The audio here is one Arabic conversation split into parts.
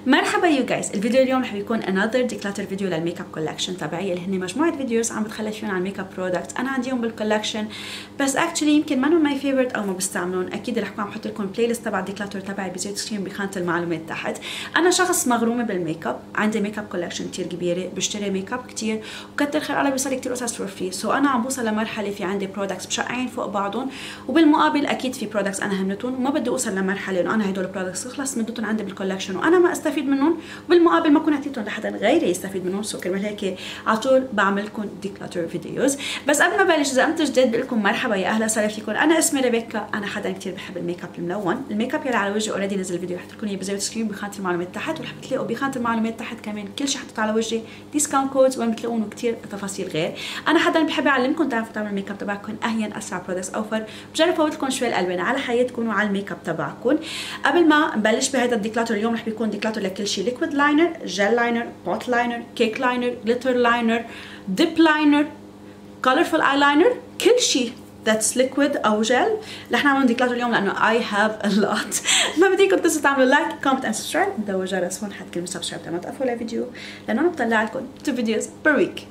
مرحبا يو جايز. الفيديو اليوم رح بيكون another declutter فيديو للميك اب كولكشن تبعي اللي هن مجموعه فيديوز عم بتخلى فيهم عن ميك اب برودكتس انا عنديهم بالكولكشن، بس اكشلي يمكن ما ماي فيفورت او ما بستعملهم. اكيد رح اكون عم بحط لكم بلاي ليست تبع الديكلاتر تبعي بزيت سكرين بخانه المعلومات تحت. انا شخص مغرومه بالميك اب، عندي ميك اب كولكشن كثير كبيره، بشتري ميك اب كثير وكتر خير الله بيوصل كثير قصص فور فري. سو انا عم بوصل لمرحله في عندي برودكتس مشقعين فوق بعضهم، وبالمقابل اكيد في برودكتس انا همنتهم وما بدي اوصل لمرحله انه انا هدول البرودكتس خلص مدتهم عندي بالكولكشن وانا ما استفيد منهم، وبالمقابل ما اكون اعطيتهم لحدا غيري يستفيد منهم. سو كرمال هيك على طول بعمل لكم ديكلاتر فيديوز. بس قبل ما بلش، اذا انتم جديد بقول لكم مرحبا، يا اهلا وسهلا فيكم. انا اسمي ريبيكا، انا حدا كثير بحب الميك اب الملون. الميك اب يلي على وجهي اوريدي نزل فيديو رح لكم اياه بزاويه سكرين بخانه المعلومات تحت، ورح بتلاقوا بخانه المعلومات تحت كمان كل شيء حطيت على وجهي ديسكاونت كودز وين بتلاقون كثير تفاصيل غير. انا حدا بحب اعلمكم تعرفوا تعملوا الميك اب تبعكم اهين اسرع برودكتس اوفر. بجرب فوت لكم شوي الالوان على حياتكم وعلى الميك اب تبعكم. قبل ما نبلش بهذا الديكلاتر اليوم رح بيكون ديكلاتر لكل شيء: ليكويد لاينر، جel لاينر، بوت لاينر، كيك لاينر، جليتر لاينر، ديب لاينر، colorful eyeliner، كل شيء that's liquid او جل رح نعمل ديكلاتر اليوم لانه I have a lot. ما بديكم تنسوا تعملوا لايك كومنت اند سبسكرايب، ضغطوا جرس هون حتى كلمه سبسكرايب تما توقفوا الفيديو لانه انا بطلع لكم 2 فيديوز per week.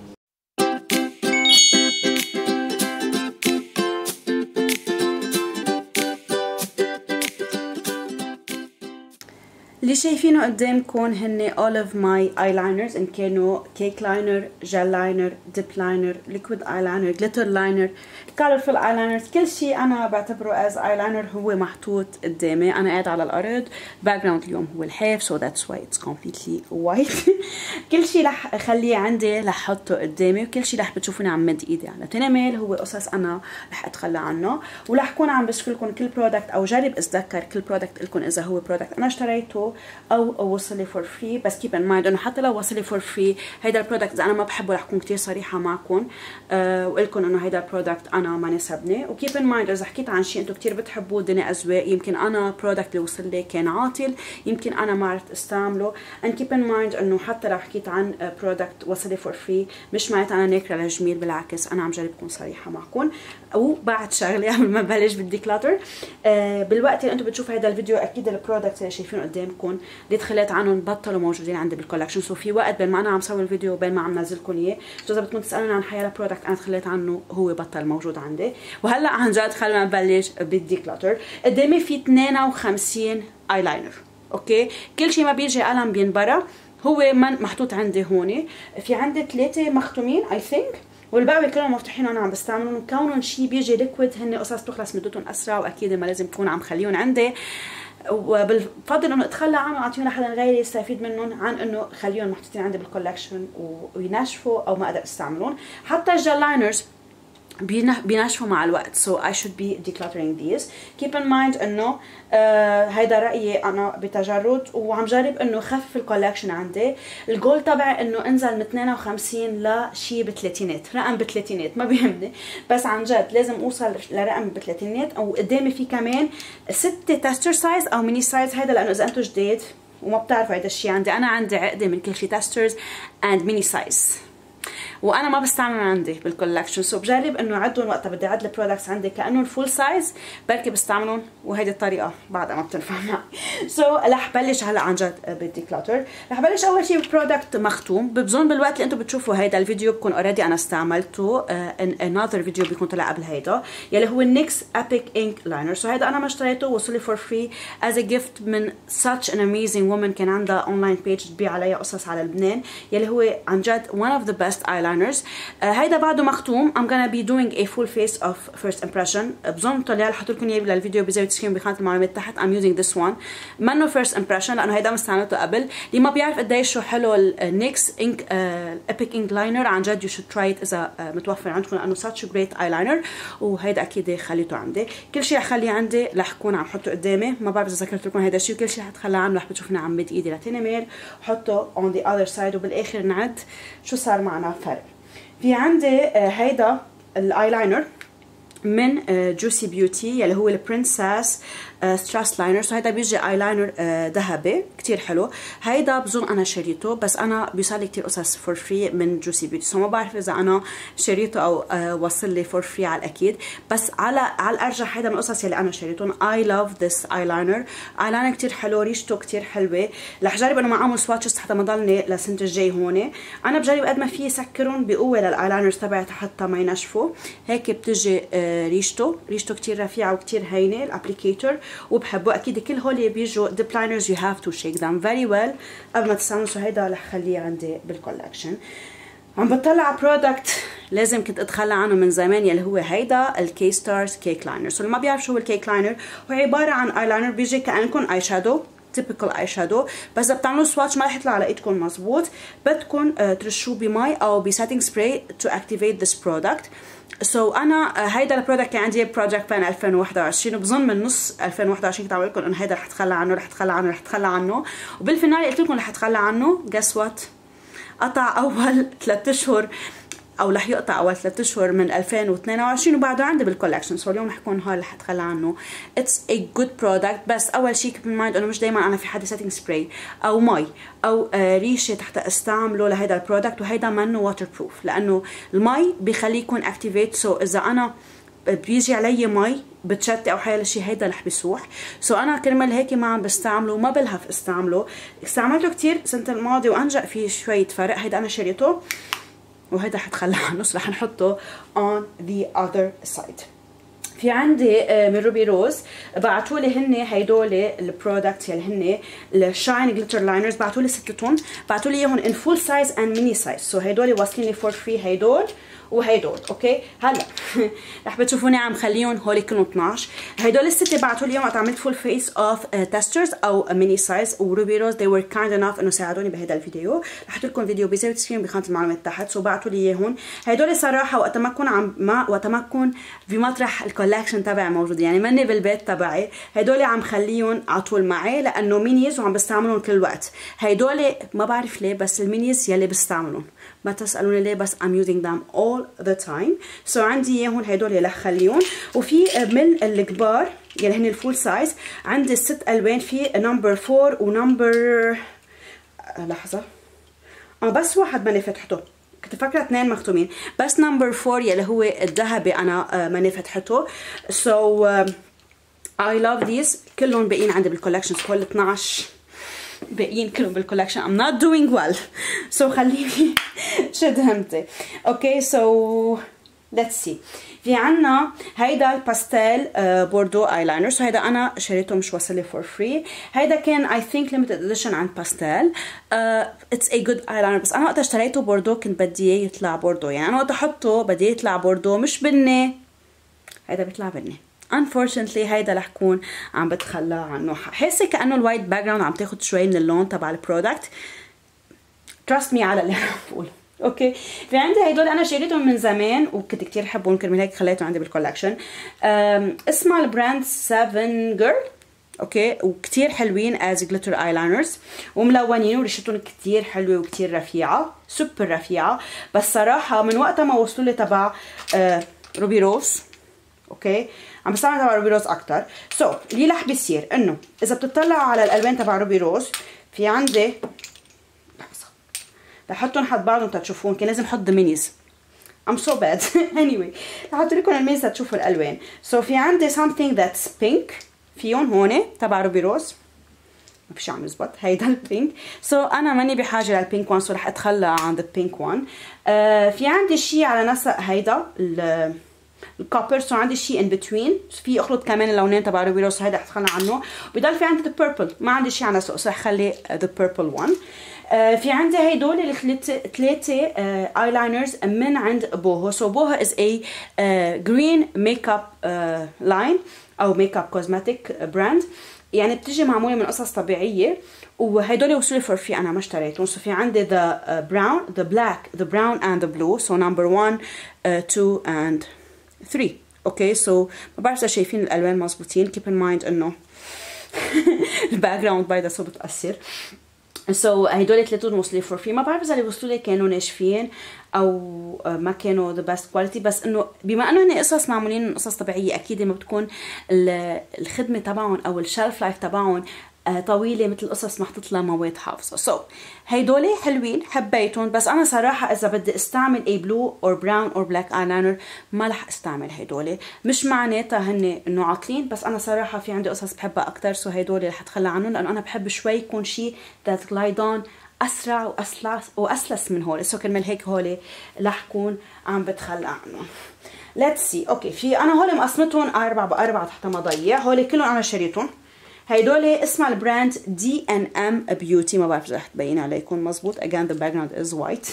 اللي شايفينه قدامكم هن all of my eyeliners، ان كانوا كيك لاينر، جل لاينر، ديب لاينر، ليكويد ايلاينر، جليتر لاينر، colorful ايلاينرز. كل شيء انا بعتبره as eyeliner هو محطوط قدامي. انا قاعد على الارض، باك جراوند اليوم هو الحيف so that's why it's completely white. كل شيء رح اخليه عندي رح احطه قدامي، وكل شيء رح بتشوفوني عم مد ايدي على تنمل هو قصص انا رح اتخلى عنه، ورح اكون عم بشكر لكم كل برودكت او جرب اتذكر كل برودكت لكم اذا هو برودكت انا اشتريته او وصل لي فور فري. بس كيب ان مايند انه حتى لو وصل لي فور فري هيدا البرودكت اذا انا ما بحبه رح اكون كثير صريحه معكم وقول لكم انه هيدا البرودكت انا ما ناسبني. وكيب ان مايند اذا حكيت عن شيء انتم كثير بتحبوه الدنيا اذواق، يمكن انا برودكت اللي وصل لي كان عاطل، يمكن انا ما عرفت استعمله. ان كيب ان مايند انه حتى لو حكيت عن برودكت وصل لي فور فري مش معناتها انا ناكره للجميل، بالعكس انا عم جرب اكون صريحه معكم. وبعد شغله قبل ما بلش بالديكلاتر، بالوقت اللي انتم بتشوفوا هذا الفيديو اكيد البرودكت اللي شايفينه قدامكم اللي تخليت عنهم بطلوا موجودين عندي بالكولكشن. سو في وقت بين ما انا عم سوي الفيديو وبين ما عم نزلكم اياه، اذا بدكم تسالوني عن حيلا برودكت انا تخليت عنه هو بطل موجود عندي. وهلا عن جد خلينا نبلش بالديكلاتر. قدامي في 52 ايلاينر، اوكي؟ كل شيء ما بيجي قلم بينبرى، هو محطوط عندي هون. في عندي 3 مختومين اي ثينك، والباقي كلهم مفتوحين وانا عم بستعملهم. كونهم شيء بيجي ليكويد هن قصص تخلص مدتهم اسرع، واكيد ما لازم اكون عم خليهم عندي، وبالفضل انه اتخلى عنهم واعطيهم لحدا غيري يستفيد منهم عن انه خليهم محطوطين عندي بالكولكشن وينشفوا او ما اقدر استعملهم. حتى الجل لاينرز بينشفوا مع الوقت. so I should be decluttering these. keep in mind انه هيدا رأيي انا بتجرد، وعم جرب انه خفف الكولكشن عندي. الجول تبعي انه انزل من 52 لشي بالثلاثينات، رقم بالثلاثينات ما بيهمني، بس عن جد لازم اوصل لرقم بالثلاثينات. وقدامي في كمان 6 تستر سايز او ميني سايز، هيدا لانه اذا انتم جديد وما بتعرفوا هيدا الشيء عندي، انا عندي عقده من كل شيء تسترز اند ميني سايز، وانا ما بستعمل عندي بالكولكشن. سو بجرب انه عدهم وقتها بدي اعد البرودكتس عندي كانهم فول سايز، بركي بستعملهم، وهيدي الطريقه بعدها ما بتنفع معي. سو رح بلش هلا عن جد بالديكلاتر. رح بلش اول شيء ببرودكت مختوم. بظن بالوقت اللي انتم بتشوفوا هيدا الفيديو بكون اوريدي انا استعملته. another فيديو بيكون طلع قبل هيدا يلي هو النيكس ابيك انك لاينر. سو هيدا انا ما اشتريته، وصل لي فور فري از ا جيفت من such an amazing woman كان عندها اونلاين بيج تبيع عليها قصص على لبنان، يلي هو عن جد one of the best eyeliners. هيدا بعده مختوم. I'm gonna be doing a full face of first impression. بظن طلع لي حط لكم اياه للفيديو بزاويه سكرين بخانه المعلومات تحت. I'm using this one. منه first impression لانه هيدا ما استعملته قبل. اللي ما بيعرف قديش شو حلو النيكس انك ابيك انك لاينر، عن جد you should try it اذا متوفر عندكم لانه such a great eyeliner. وهيدا اكيد خليته عندي. كل شيء رح خليه عندي رح اكون عم حطه قدامي. ما بعرف اذا ذكرت لكم هيدا الشيء. كل شيء حتخلى عنه رح بتشوفني عم مد ايدي لتنمل حطه on the other side، وبالاخر نعد شو صار معنا فرق. في عندي هيدا الايلاينر من جوسي بيوتي يلي هو البرنسس ستراس لاينر. سو هيدا بيجي اي لاينر ذهبي كتير حلو. هيدا بظن انا شريته، بس انا بيصير لي كتير قصص فور فري من جوسي بيوتي، سو ما بعرف اذا انا شريته او وصل لي فور فري على الاكيد، بس على الارجح هيدا من القصص يلي انا شريتهم. اي لاف ذس اي لاينر. اي لاينر كتير حلو، ريشته كتير حلوه. رح جرب انه ما اعمل سواتشز حتى ما ضلني لسنه الجاي هون. انا بجرب قد ما في سكرهم بقوه للاي لاينرز تبعتي حتى ما ينشفوا. هيك بتجي ريشته كتير رفيعه وكتير هينه الابليكيتور، وبحبه. اكيد كل هول بيجوا ديب لاينرز يو هاف تو شيك ذم فيري ويل قبل ما تستعملوا. سو هيدا رح خليه عندي بالكولكشن. عم بطلع على برودكت لازم كنت اتخلى عنه من زمان، يلي هو هيدا الكي ستارز كيك لاينر. سو اللي ما بيعرف شو هو الكيك لاينر، هو عباره عن اي لاينر بيجي كانكم اي شادو، typical اي شادو، بس اذا بتعملوا سواتش ما رح يطلع على ايدكم مزبوط. بدكم ترشوه بمي او بسيتنج سبراي تو اكتيفيت ذس برودكت. سو انا هيدا البرودكت كان عندي بروجكت بين 2021، وبظن من نص 2021 كنت عم لكم انه هيدا رح اتخلى عنه، وبالفينال قلت لكم رح اتخلى عنه. جس وات؟ قطع اول 3 اشهر، او رح يقطع اول 3 اشهر من 2022 وبعده عندي بالكولكشن. سو اليوم رح يكون هاي رح اتخلى عنه. اتس ا جود برودكت، بس اول شيء كيب ان مايند انه مش دائما انا في حدا سيتنج سبراي او مي او ريشه تحت استعمله لهيدا البرودكت، وهيدا منه واتر بروف لانه المي بخليه يكون اكتيفيت. سو اذا انا بيجي علي مي بتشتي او حيلا شيء هيدا رح بيسوح. سو انا كرمال هيك ما عم بستعمله وما بلهف استعملته كتير السنه الماضيه وانجأ فيه شويه فرق. هيدا انا شريته وهيدا حتخلى عنه، رح نحطه on the other side. في عندي من روبي روز بعتوا لي هن هيدول البرودكتس يلي هن الشاين جليتر لاينرز، بعتوا لي 6 بعتوا لي اياهم ان فول سايز اند ميني سايز. سو هيدول واصلين لي فور فري، هيدول وهيدول. اوكي هلا رح بتشوفوني عم خليهم هول كلهم 12. هيدول ال6 بعتوا لي اياهم وقت عملت فول فيس اوف تيسترز او ميني سايز، وروبي روز they were kind enough انه ساعدوني بهذا الفيديو. رح احط لكم فيديو بزاويه سكرين بخانه المعلومات تحت. سو بعتوا لي اياهم هيدول صراحه وقت ما اكون بمطرح الكولكشن تبعي موجود، يعني ماني بالبيت تبعي، هيدول عم خليهم على طول معي لانه مينيز وعم بستعملهم كل وقت. هيدول ما بعرف ليه بس المينيز يلي بستعملهم، ما تسالوني ليه، بس I'm using them all the time. سو عندي اياهم هيدول يلي خليهم. وفي من الكبار يلي هن الفول سايز عندي 6 الوان، في نمبر 4 ونمبر لحظه بس واحد ماني فتحته، كنت فاكره 2 مختومين، بس نمبر 4 يلي هو الذهبي انا ماني فتحته. سو I love these. كلهم باقيين عندي بالكولكشن، كل 12 باقيين كلهم بالكولكشن. I'm not doing well. So خليني شد همتي. اوكي سو let's see. في عنا هيدا الباستيل بوردو اي لاينر. سو هيدا انا شريته مش وصل لي فور فري. هيدا كان I think limited edition عن باستيل. it's a good eyeliner، بس انا وقت اشتريته بوردو كنت بدي اياه يطلع بوردو، يعني انا وقت احطه بدي يطلع بوردو مش بني. هيدا بيطلع بني. unfortunately هيدا رح كون عم بتخلى عنه. حاسه كانه الوايت باك جراوند عم تاخد شوي من اللون تبع البرودكت. trust me على اللي عم بقوله. اوكي في عندي هيدول انا شريتهم من زمان وكنت كتير حبهم، كرمال هيك خليتهم عندي بالكولكشن. اسمها البراند 7 جيرل. اوكي وكتير حلوين از جليتر اي لاينرز وملونين وريشتهم كتير حلوه وكتير رفيعه، سوبر رفيعه. بس صراحه من وقتها ما وصلوا لي تبع روبي روز. اوكي عم بستعمل تبع روبي روز اكثر. سو اللي رح بيصير انه اذا بتطلعوا على الالوان تبع روبي روز، في عندي رح احطهم حد بعضهم تشوفون، كان لازم احط مينيز. I'm so bad. anyway رح احط لكم المينيز تشوفوا الالوان. سو في عندي something that's pink فيهم هون تبع روبي روز، ما في شيء عم يزبط. هيدا البينك. سو انا ماني بحاجه للبينك وان، سو رح اتخلى عن البينك وان. في عندي شيء على نسق هيدا الكوبر. سو عندي شيء ان بتوين، في اخلط كمان اللونين تبع روبي روز، هيدا اتخلى عنه. بضل في عندي البيربل، ما عندي شيء على نسق، سو رح خلي ذا بيربل وان. في عندي هيدول الثلاثه اي لاينرز من عند بوهو. سو بوهو از اي جرين ميك اب لاين او ميك اب كوزماتيك براند، يعني بتجي معموله من قصص طبيعيه، وهيدول وصلوا لي فور فري انا ما اشتريتهم. سو في عندي ذا براون ذا بلاك ذا براون اند ذا بلو. سو نمبر 1 2 اند 3. اوكي سو ما بعرف اذا شايفين الالوان مزبوطين. كيب ان مايند انه الباك جراوند بايضه سو بتاثر. سو هيدول ثلاثون وصلوا فور فري. ما بعرف اذا اللي وصلوا لي كانوا ناشفين او ما كانوا ذا بيست كواليتي، بس انه بما انه هن قصص معمولين من قصص طبيعيه اكيد ما بتكون الخدمه تبعهم او الشلف لايف تبعهم طويله مثل قصص محطوط لها مواد حافظه. سو هيدول حلوين حبيتهم، بس انا صراحه اذا بدي استعمل اي بلو اور براون اور بلاك ايلاينر ما رح استعمل هيدول. مش معناتها هن انه عاطلين، بس انا صراحه في عندي قصص بحبها اكثر، سو هيدول رح اتخلى عنهم لانه انا بحب شوي يكون شيء ذات جلايد اون اسرع واسلس من هول. سو كرمال هيك هول رح كون عم بتخلى عنهم. ليتس سي. اوكي في انا هول مقسمتهم 4x4 تحت ما ضيع. هول كلهم انا شريتهم. هيدول اسمها البراند D&M Beauty. ما بعرف اذا رح تبين عليكم مزبوط. again the background is white.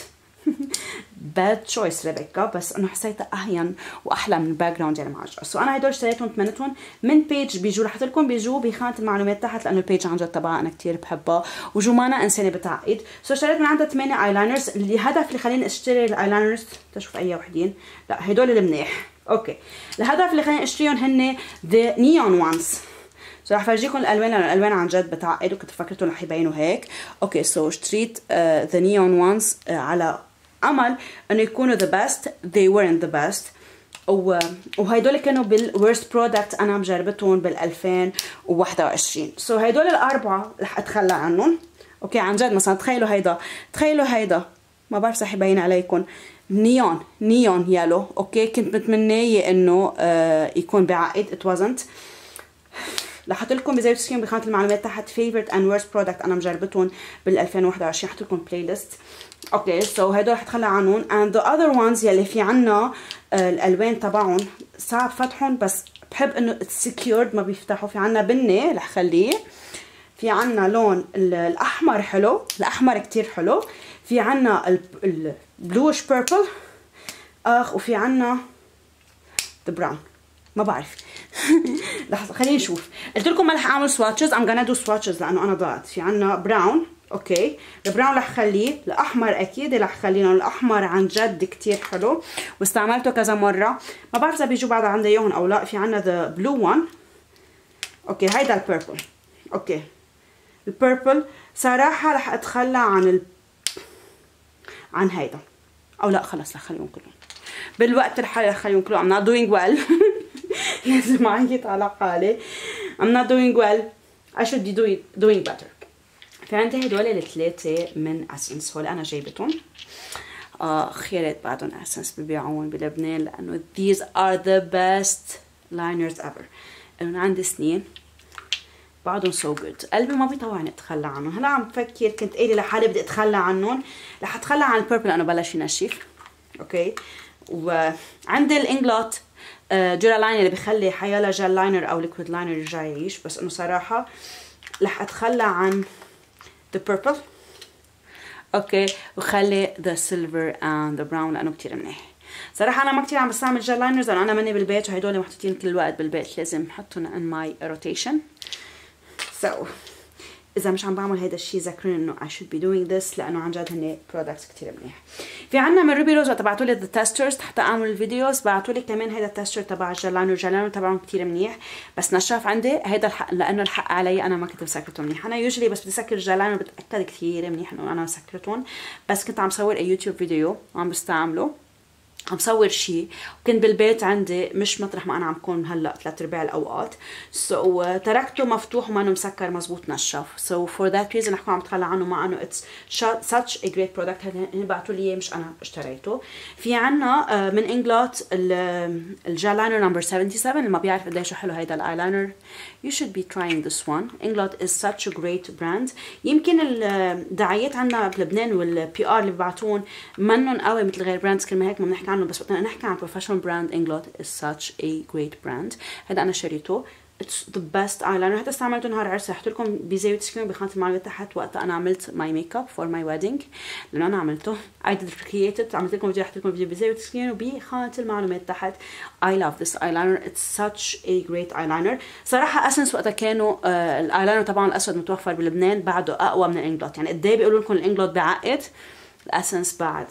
bad choice ريبيكا، بس انه حسيتها اهين واحلى من الباك جراوند يعني معجقه. سو انا هدول اشتريتهم ثمنتهم من بيج بيجوا، رح لكم بيجوا بخانه المعلومات تحت لانه البيج عن جد تبعها انا كثير بحبها وجمانه انسانه بتعقد. سو اشتريت من عندها 8 ايلاينرز. الهدف اللي خليني اشتري الايلاينرز تشوف اي وحدين، لا هدول المنيح. اوكي الهدف اللي خليني اشتريهم هن ذا نيون وانز. سو رح فرجيكم الالوان لانه الالوان عن جد بتعقد وكنت فكرتهم رح يبينوا هيك. اوكي سو اشتريت ذا نيون وانز على امل انه يكونوا the best. they weren't the best. وهيدول كانوا بالورست برودكت انا مجربتهم بال 2021. سو هيدول الاربعه رح اتخلى عنهم. اوكي عن جد مثلا تخيلوا هيدا ما بعرف رح يبين عليكم نيون يالو. اوكي كنت متمنيه انه يكون بعقد. it wasn't. رح احط لكم بزاويه السكرين بخانه المعلومات تحت favorite and worst product انا مجربتهم بال 2021. احط لكم بلاي ليست. اوكي سو هدول رح اتخلى عنهم. and the other ones يلي في عنا الالوان تبعهم صعب فتحهم، بس بحب انه secured ما بيفتحوا. في عنا بني رح خليه، في عنا لون الاحمر حلو، الاحمر كتير حلو، في عنا البلوش بيربل وفي عنا the brown ما بعرف. لحظه خليني نشوف. قلت لكم ما رح اعمل سواتشز. ام gonna do swatches لانه انا ضاعت. في عنا براون. اوكي البراون رح خليه. الاحمر اكيد رح خليه لانه الاحمر عن جد كتير حلو واستعملته كذا مره. ما بعرف اذا بيجوا بعد عندي اياهم او لا. في عنا ذا بلو وان. اوكي هيدا البيربل. اوكي البيربل صراحه رح اتخلى عن هيدا او لا خلص رح خليهم كلهم بالوقت الحالي. رح خليهم كلهم. I'm not doing well. لازم اعيط على حالي. I'm not doing well. I should be doing better. في عندي هدول الثلاثة من اسنس. هول انا جايبتهم. خيرات بعدهم اسنس ببيعون بلبنان لانه these are the best liners ever. انا عندي سنين بعدهم so good. قلبي ما بيطوعني اتخلى عنهم. هلا عم بفكر كنت قايله لحالي بدي اتخلى عنهم. رح اتخلى عن البيربل لانه بلش ينشف. اوكي وعندي الانجلوت جيل لاينر اللي بخلي حيالا جيل لاينر او ليكويد لاينر يرجع يعيش، بس انه صراحه رح اتخلى عن the purple. اوكي وخلي the silver and the brown لانه كتير منيح. صراحه انا ما كتير عم بستعمل جيل لاينرز لانه انا ماني بالبيت وهدول محطوطين كل الوقت بالبيت، لازم احطهم in my rotation. so اذا مش عم بعمل هيدا الشيء ذكروني انه I should be doing this لانه عن جد هن products كتير منيح. في عنا من روبي روز وقت بعتوا لي the testers حتى اعمل الفيديوز بعتوا لي كمان هيدا التستر تبع الجيل لاينر تبعهم كتير منيح، بس نشف عندي هيدا الحق لانه الحق علي انا ما كنت مسكرته منيح. انا يوجولي بس بدي سكر الجيل لاينر بتاكد كثير منيح انه انا سكرتهم، بس كنت عم صور اي يوتيوب فيديو وعم بستعمله عم صور شيء وكنت بالبيت عندي مش مطرح ما انا عم كون هلا 3/4 الاوقات. تركته مفتوح وما مسكر مزبوط نشف. for that reason رح كون عم بتخلى عنه مع انه it's such a great product. هن بعتوا لي مش انا اشتريته. في عنا من انجلوت الجيل لاينر نمبر 77 اللي ما بيعرف قديش حلو هيدا الايلاينر you should be trying this one. انجلوت is such a great brand. يمكن الدعايات عنا بلبنان والبي ار اللي ببعتون منن قوي مثل غير براندز كل ما هيك ما بنحكي عنه، بس وقتنا نحكي عن بروفيشنال براند انجلوت is such a great brand. هذا انا شريته it's the best eyeliner. حتى استعملته نهار عرسي. رح لكم بزاويه سكرين بخانه المعلومات تحت وقت انا عملت ماي ميك اب فور ماي ويدنج لانه انا عملته I did create it. عملت لكم فيديو رح لكم فيديو بزاويه سكرين وبخانه المعلومات تحت. I love this eyeliner. it's such a great eyeliner. صراحه اسنس وقتها كانوا الايلاينر طبعا الاسود متوفر بلبنان بعده اقوى من الانجلوت. يعني قد ايه بيقولوا لكم الانجلوت بعقد الاسنس بعد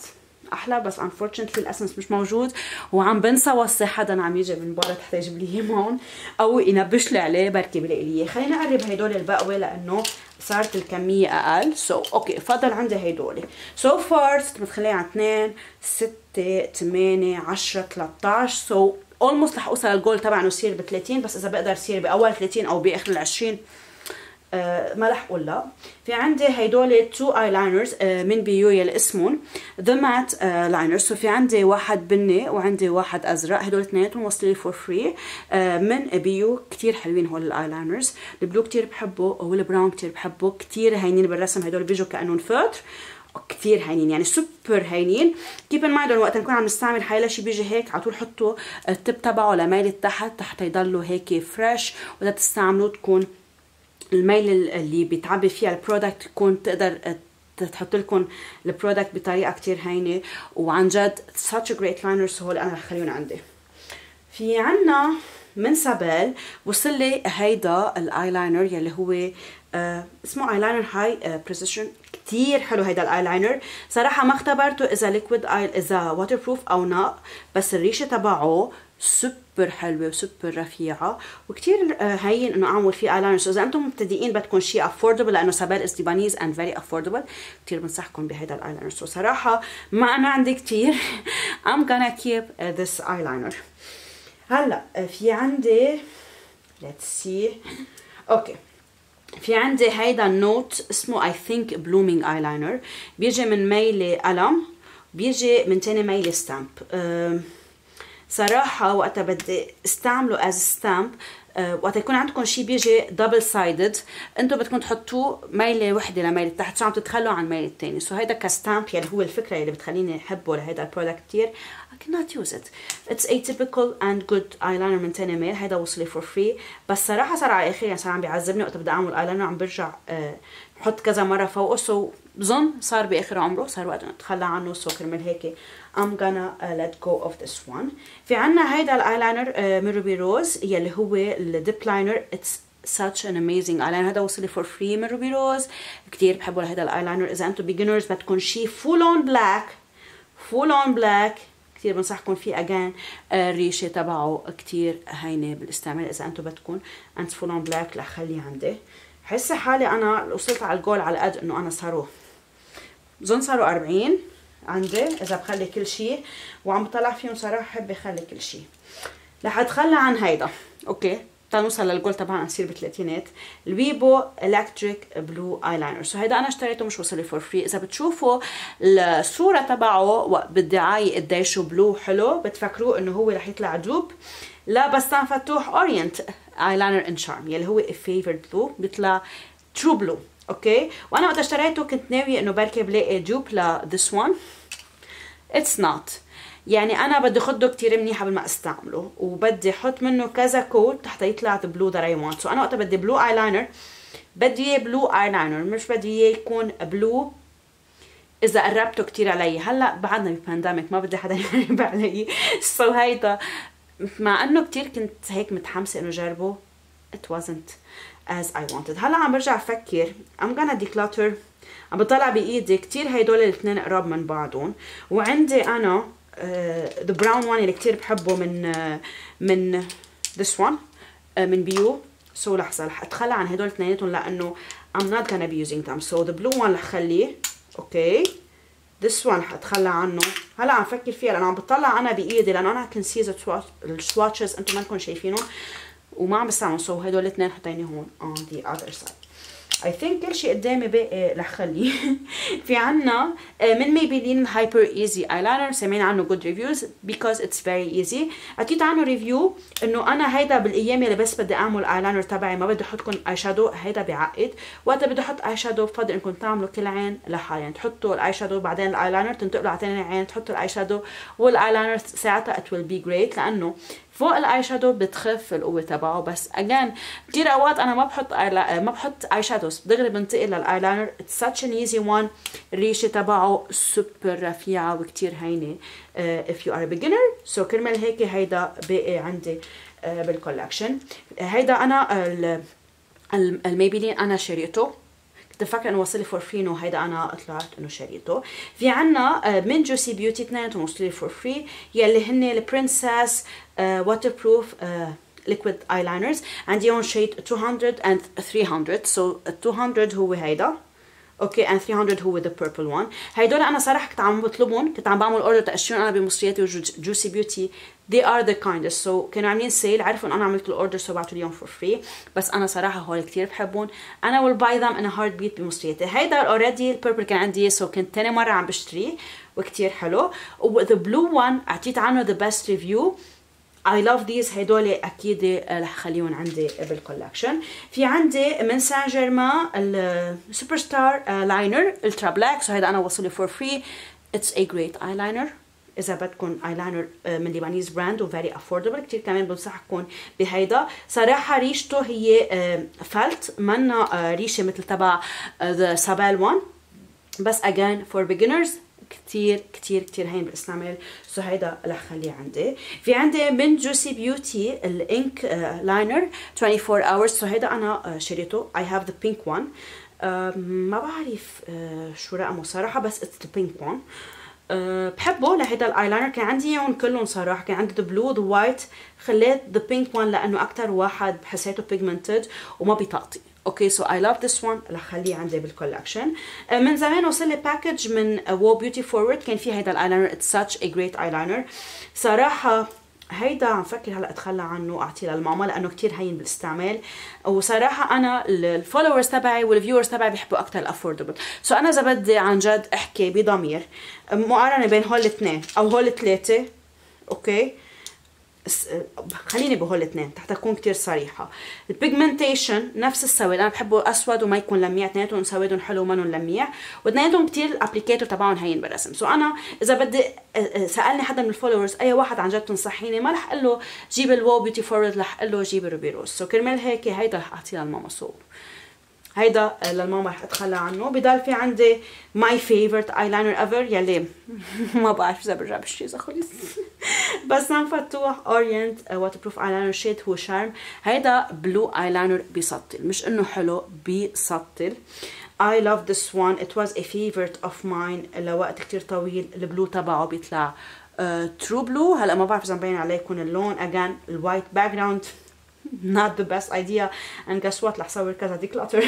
احلى، بس unfortunately الاسنس مش موجود، وعم بنسى وصي حدا عم يجي من برا حتى يجيب لي اياه هون او ينبش لي عليه بركي بلاقي لي اياه. خلينا نقرب هدول البقوه لانه صارت الكميه اقل. اوكي فضل عندي هدول سو فار صرت متخليه عن 2 6 8 10 13 اولموست رح اوصل للجول تبع انه يصير ب 30، بس اذا بقدر يصير باول 30 او باخر ال 20 ما رح اقول لا. في عندي هيدول 2 ايلاينرز من بيو يلي اسمهم ذا مات لاينرز. سو في عندي واحد بني وعندي واحد ازرق، هدول اثنيناتهم وصلوا لي فور فري من بيو. كثير حلوين هول الايلاينرز. البلو كثير بحبه والبراون كثير بحبه، كثير هينين بالرسم. هدول بيجوا كانهم فطر كثير هينين، يعني سوبر هينين. كيب ان مايند وقت نكون عم نستعمل حيلا بيجي هيك على طول حطوا التب تبعه لميل تحت حتى يضلوا هيك فريش، وإذا تستعملوه تكون الميل اللي بيتعبي فيها البرودكت تكون تقدر تحط لكم البرودكت بطريقه كثير هينه. وعن جد such a great liners هول انا رح خليهم عندي. في عنا من سابيل وصل لي هيدا الايلاينر يلي هو اسمه ايلاينر هاي بريسيشن. كتير حلو هيدا الايلاينر صراحه. ما اختبرته اذا ليكويد اذا واتر بروف او لا، بس الريشه تبعه سوبر حلوه وسوبر رفيعه وكتير هين انه اعمل فيه ايلاينر. اذا انتم مبتدئين بدكم شيء افوردبل لانه سابيل از ليبانيز اند فيري افوردبل، كتير بنصحكم بهيدا الايلاينر. صراحه ما انا عندي كتير I'm gonna keep this eyeliner. هلا في عندي let's see اوكي في عندي هيدا النوت اسمه I think blooming eyeliner. بيجي من ميلة قلم، بيجي من تاني ميلة ستامب. صراحة وقتها بدي استعمله as stamp وقت يكون عندكم شيء بيجي دبل سايدد، انتم بدكم تحطوه ميله وحده لميله تحت، شو عم تتخلوا عن ميله الثاني. هيدا كستامب يلي هو الفكره اللي بتخليني احبه لهيدا البرودكت كثير. I cannot use it. It's atypical and good eyeliner من تاني ميل. هيدا وصل لي فور فري، بس صراحه صار على الاخير يعني صار عم بيعذبني وقت بدي اعمل ايلاينر عم برجع بحط كذا مره فوقه. بظن صار باخر عمره، صار وقت اتخلى عنه. كرمال هيك I'm gonna let go of this one. في عنا هيدا الايلاينر من روبي روز يلي هو الديب لاينر. It's such an amazing eyeliner. هذا وصل لي فور فري من روبي روز. كتير بحبه لهيدا الايلاينر. اذا انتم beginners بدكم شيء full on black كتير بنصحكم فيه. again الريشه تبعه كتير هينه بالاستعمال. اذا انتم بدكم انت full on black رح خليه عندي. حس حالي انا وصلت على الجول على قد انه انا صاروا 40 عندي اذا بخلي كل شيء، وعم بطلع فيهم صراحه بحب اخلي كل شيء. رح اتخلى عن هيدا. اوكي تعالوا نوصل للجول تبعنا نصير بالثلاثينات. الويبو الكتريك بلو ايلاينر. هيدا انا اشتريته مش وصل لي فور فري. اذا بتشوفوا الصوره تبعه بالدعايه قديش بلو حلو بتفكروه انه هو رح يطلع دوب. لا بس عم فتوح اورينت ايلاينر ان شارم يلي هو فيفورت بلو بيطلع ترو بلو. اوكي وانا وقت اشتريته كنت ناويه انه بركي بلاقي دوب ل this one. it's not. يعني انا بدي خده كتير منيح قبل ما استعمله، وبدي احط منه كذا كوت حتى يطلع بلو ذا I want. انا وقت بدي بلو ايلاينر بدي اياه بلو ايلاينر، مش بدي اياه يكون بلو اذا قربته كتير علي. هلا بعدنا ببانديميك ما بدي حدا يقرب علي. هيدا مع انه كتير كنت هيك متحمسه انه جربه it wasn't as I wanted. هلا عم برجع افكر I'm gonna declutter. عم بطلع بايدي كتير هيدول الاثنين قراب من بعضهم، وعندي انا the brown one اللي كتير بحبه من this one من بيو. لحظه رح اتخلى عن هدول اثنيناتهم لانه I'm not gonna be using them. the blue one رح خليه. اوكي this one رح اتخلى عنه. هلا عم فكر فيها لانه عم بطلع انا بايدي لانه انا can see السواتشز انتم ما انكم شايفينهم وما عم بستعمل. هدول الاثنين حطيني هون on the other side. I think كل شيء قدامي باقي رح خليه. في عنا من ميبيلين هايبر ايزي ايلاينر سمعنا عنه good reviews because it's very easy. اعطيت عنه ريفيو انه انا هيدا بالايام اللي بس بدي اعمل ايلاينر تبعي ما بدي احطكم اي شادو. هيدا بيعقد. وقت بدي احط اي شادو بفضل انكم تعملوا كل عين لحالها، يعني تحطوا الاي شادو بعدين الايلاينر تنتقلوا على ثاني عين تحطوا الاي شادو والايلاينر ساعتها it will be great لانه فوق الاي شادو بتخف القوه تبعه. بس اجان كثير اوقات انا ما بحط اي شادوز دغري بنتقل للايلاينر. اتس such an easy one. الريشه تبعه سوبر رفيعه وكثير هينه if you are a beginner. كرمال هيك هيدا باقي عندي بالكولكشن. هيدا انا الميبيلين انا شريته كنت فاكره انه وصل لي فور فري، انه هيدا انا طلعت انه شريته. في عنا من جوسي بيوتي اثنيناتهم وصلوا لي فور فري، يلي هن البرنسس واتر بروف ليكويد ايلاينرز. عندي هون شيد 200 and 300. سو ال 200 هو هيدا اوكي and 300 هو the purple one. هيدول انا صراحه كنت عم بطلبهم، كنت عم بعمل اوردر تاشيرهم انا بمصرياتي وجوسي بيوتي. they are the kindest. so كانوا عاملين سيل، عرفوا ان انا عملت الاوردر سو بعتوا لي اياهم فور فري. بس انا صراحه هول كثير بحبهم، انا will buy them in a heartbeat بمصرياتي. هيدا اوريدي البيربل كان عندي، سو كنت ثاني مره عم بشتريه وكثير حلو. the blue one اعطيت عنه the best review. I love these. هيدول اكيد رح خليهم عندي بالكولكشن. في عندي من سان جيرمان السوبر ستار لاينر الترا بلاك. سو هيدا انا وصلي فور فري. اتس a great eyeliner. اذا بدكم ايلاينر من ليبانيز براند وفيري افوردبل، كثير كمان بنصحكم بهيدا. صراحه ريشته هي فلت، منا ريشه مثل تبع ذا سابال وان، بس again for beginners كتير كتير كتير هين بالاستعمال. سو هيدا رح خليه عندي. في عندي من جوسي بيوتي الانك لاينر 24 hours. سو هيدا انا شريته. I have the pink one. ما بعرف شو رقمه صراحه، بس it's the pink one. بحبه لهيدا الايلاينر. كان عندي اياهم كلهم صراحه، كان عندي the blue the white، خليت the pink one لانه اكتر واحد حسيته pigmented وما بيطاطي. اوكي سو اي لاف ذس وان، رح خليه عندي بالكولكشن. من زمان وصل لي باكج من وو بيوتي فورورد، كان في هيدا الايلاينر. اتس ساتش ا جريت ايلاينر صراحه. هيدا عم فكر هلا اتخلى عنه اعطيه للماما لانه كتير هين بالاستعمال. وصراحه انا الفولورز تبعي والفيورز تبعي بيحبوا اكثر الافوردبل. سو انا اذا بدي عن جد احكي بضمير مقارنه بين هول الاثنين او هول الثلاثه، اوكي خليني بهول الاثنين حتى اكون كثير صريحه. البيجمنتيشن نفس السواد، انا بحبه اسود وما يكون لميع، اثنيناتهم سوادهم حلو ومنهم لميع، واثنيناتهم كثير الابليكيتور تبعهم هين بالرسم. سو انا اذا بدي سالني حدا من الفولورز اي واحد عن جد تنصحيني، ما رح اقول له جيب الوو بيوتي فورورد، رح اقول له جيب الروبي روز. سو كرمال هيك هيدا رح اعطيه للماما. سو هيدا للماما رح اتخلى عنه. بضل في عندي ماي فيفورت ايلاينر ايفر، يلي ما بعرف اذا برجع بشتري اذا خلص بسام فتوح اورينت واتر بروف ايلاينر شيد هو شارم. هيدا بلو ايلاينر بيسطل، مش انه حلو بيسطل. I love this one. It was a favorite of mine لوقت كتير طويل. البلو تبعه بيطلع ترو بلو. هلا ما بعرف اذا مبين عليكم اللون. again الوايت باك جراوند not the best idea and guess what رح صور كذا declutter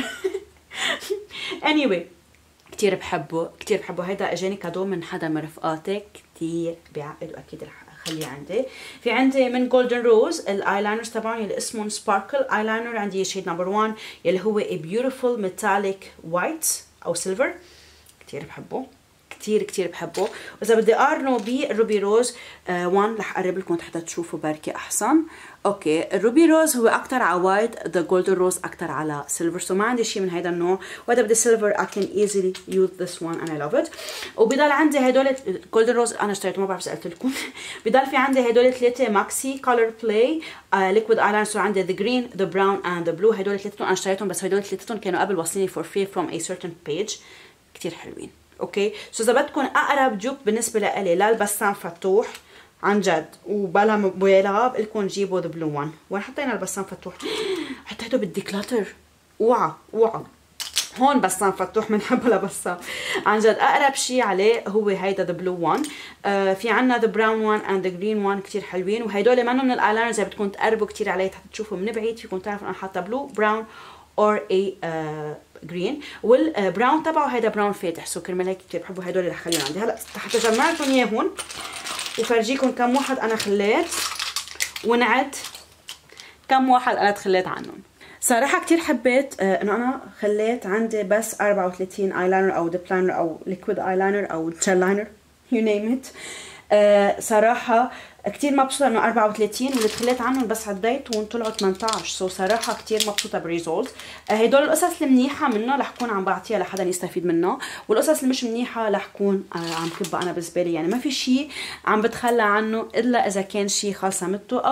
anyway كتير بحبه كتير بحبه. هيدا اجاني كادو من حدا من رفقاتي، كتير بيعقد واكيد رح اخليه عندي. في عندي من جولدن روز الايلاينرز تبعهم اللي اسمهم سباركل ايلاينر. عندي شيد نمبر 1 يلي هو a beautiful metallic white او سيلفر، كتير بحبه كتير كتير بحبه. واذا بدي اقارنه بالروبي روز 1 رح اقرب لكم حتى تشوفوا بركي احسن. اوكي الروبي روز هو اكثر على وايت، ذا جولدن روز اكثر على سيلفر. سو ما عندي شيء من هيدا النوع، واذا بدي سيلفر I can easily use this one and I love it. وبضل عندي هدول جولدن روز انا اشتريته، ما بعرف اذا قلت لكم بضل في عندي هدول ثلاثه ماكسي كولر بلاي ليكويد ايلاينر. سو عندي ذا جرين ذا براون اند ذا بلو. هدول ثلاثتهم انا اشتريتهم، بس هدول ثلاثتهم كانوا قبل واصلين فور فري from a certain page. كتير حلوين. اوكي سو اذا بدكم اقرب جوب بالنسبه لإلي للبسام فتوح عن جد وبلا مبالغه، بقول لكم جيبوا ذا بلو 1. وين حطينا البسام فتوح؟ حطيته بالديكلاتر. اوعى اوعى هون بسام فتوح بنحبه لبسام عن جد. اقرب شيء عليه هو هيدا ذا بلو 1. في عنا ذا براون 1 اند ذا جرين 1 كثير حلوين. وهدول منهم من الايلاينرز اذا بدكم تقربوا كثير عليه حتى تشوفوا من بعيد فيكم تعرفوا انا حاطه بلو براون اور اي جرين. والبراون تبعه هيدا براون فاتح. سو كرمال هيك كثير بحبوا هدول اللي رح خليهم عندي. هلا حتى جمعتهم اياهم وفرجيكم كم واحد انا خليت ونعد كم واحد انا تخليت عنهم. صراحه كثير حبيت انه انا خليت عندي بس 34 ايلاينر او ديب لاينر او ليكويد ايلاينر او جل لاينر يو نيم ات. صراحه كتير مبسوطه انه 34 واللي تخليت عنهم بس عديتهم طلعوا 18. سو صراحه كتير مبسوطه بالريزولت. هدول القصص المنيحه منه رح كون عم بعطيها لحدا يستفيد منه، والقصص اللي مش منيحه رح كون عم كبها انا بالنسبه لي. يعني ما في شيء عم بتخلى عنه الا اذا كان شيء خالصه مته او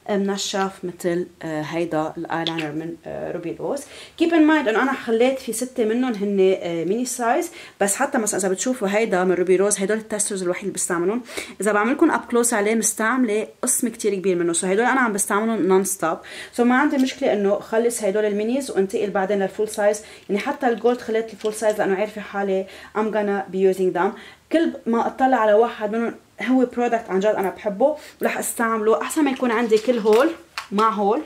منشف مثل هيدا الايلاينر من روبي روز. كيب ان مايند انه انا خليت في 6 منهم هن ميني سايز، بس حتى مثلا اذا بتشوفوا هيدا من روبي روز هدول التسترز الوحيد اللي بستعملهم. اذا بعمل لكم اب كلوز عليه مستعمله قسم كتير كبير منه، سو هدول انا عم بستعملهم نون ستوب، سو ما عندي مشكله انه خلص هدول المينيز وانتقل بعدين للفول سايز. يعني حتى الجولد خليت الفول سايز لانه عارفه حالي I'm gonna be using them. كل ما اطلع على واحد منهم هو برودكت عن جد انا بحبه ورح استعمله، احسن ما يكون عندي كل هول مع هول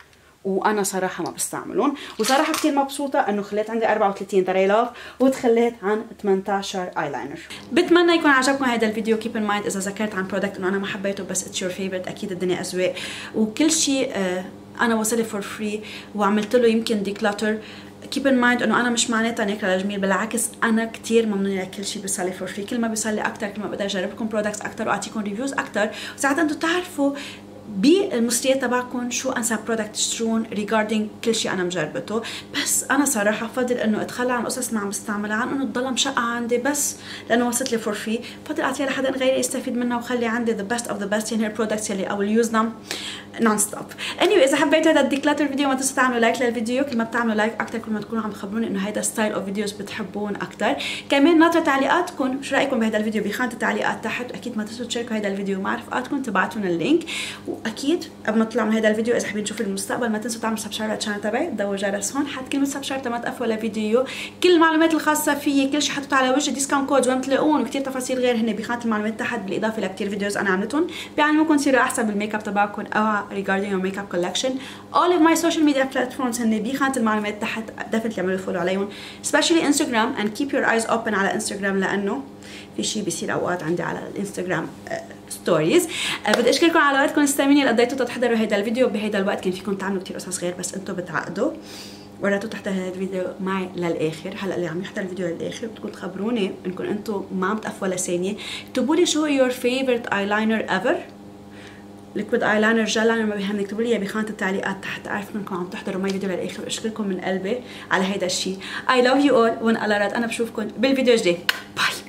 وانا صراحه ما بستعملهم. وصراحه كثير مبسوطه انه خليت عندي 34 تريلاف وتخليت عن 18 ايلاينر. بتمنى يكون عجبكم هذا الفيديو. كيب ان مايند اذا ذكرت عن برودكت انه انا ما حبيته بس اتس يور فيفورت، اكيد الدنيا اذواق وكل شيء انا وصلي فور فري وعملت له يمكن ديكلاتر. كيب ان مايند انه انا مش معناتها اني اكره جميل، بالعكس انا كثير ممنونه لكل شيء بيصير لي فور فري. كل ما بيصير لي اكثر كل ما بقدر اجرب لكم برودكتس اكثر واعطيكم ريفيوز اكثر، وساعتها انتم تعرفوا بالمصريات تبعكم شو انسب برودكت تشترون ريجاردينج كل شيء انا مجربته. بس انا صراحه بفضل انه اتخلى عن قصص ما عم بستعملها، عن انه تضلها مشقه عندي بس لانه وصلت لي فور فري، بفضل اعطيها لحدا غيري يستفيد منها وخلي عندي ذا بيست اوف ذا بيست يعني البرودكتس يلي I will use them نون ستوب. anyway اذا حبيتوا هذا الديكلاتر فيديو ما تنسوا تعملوا لايك للفيديو، كل ما بتعملوا لايك اكثر كل ما تكونوا عم تخبروني انه هذا ستايل اوف فيديوز بتحبون اكثر. كمان ناطره تعليقاتكم، شو رايكم بهذا الفيديو بخانه التعليقات تحت، واكيد ما تنسوا تشاركوا هذا الفيديو مع رفقاتكم تبعتونا اللينك. واكيد قبل ما تطلعوا من هذا الفيديو اذا حابين تشوفوا المستقبل ما تنسوا تعملوا سبسكرايب للشانل تبعي، ضووا جرس هون، حط كلمه سبسكرايب ما تقفوا لفيديو. كل المعلومات الخاصه فيي كل شيء حطيته على وجه ديسكاونت كود وين بتلاقون وكثير تفاصيل غير هن بخانه المعلومات تحت، بالاضافه لكثير فيديوز انا عملتهم بيعلموكم تصيروا احسن بالميك اب تبعكم او regarding your makeup collection. all of my social media platforms هن بخانه المعلومات تحت، definitely اعملوا فولو عليهم especially Instagram and keep your eyes open على Instagram لانه في شيء بيصير اوقات عندي على الانستغرام ستوريز. بدي اشكركم على وقتكم الثمين اللي قضيتوا تحضروا هذا الفيديو. بهذا الوقت كان فيكم تعملوا كثير قصص غير بس انتم بتعقدوا وريتوا تحضروا هذا الفيديو معي للاخر. هلا اللي عم يحضر الفيديو للاخر بدكم تخبروني انكم انتم ما عم تقفوا ولا ثانيه، اكتبوا لي شو your favorite eyeliner ever، ليكويد ايلاينر جل لاينر ما بيهمني، اكتبوا لي بخانه التعليقات تحت، اعرف انكم عم تحضروا معي فيديو للاخر واشكركم من قلبي على هيدا الشيء. I love you all وان الله راد انا بشوفكم بالفيديو الجاي. باي.